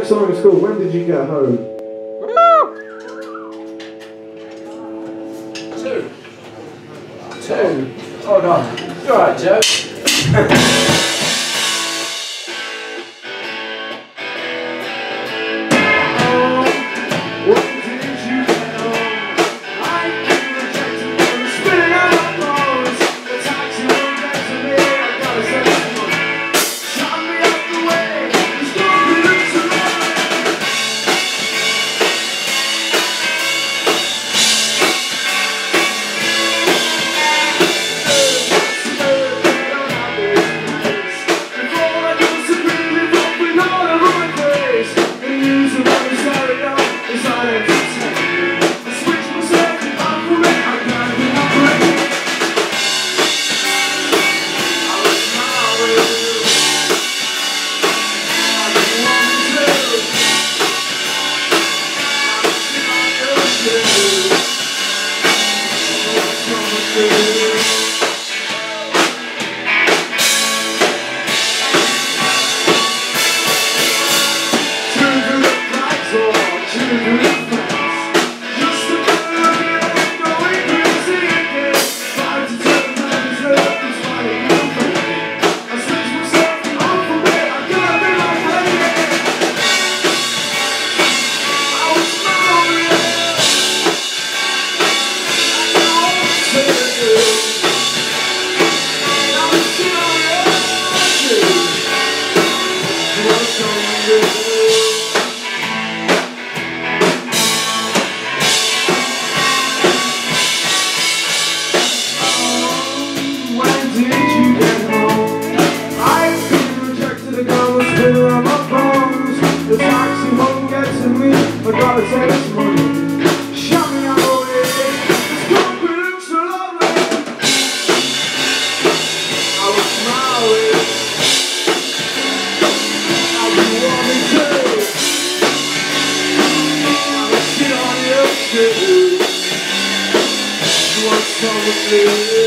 next song is called When Did You Get Home? Two. Hold on. You alright, Joe? The taxi won't get to me, I gotta take some money. Show me how it is, this country looks so lovely. I was smiling, I'll be wanting to. I was sit on your shoes. You want some of me?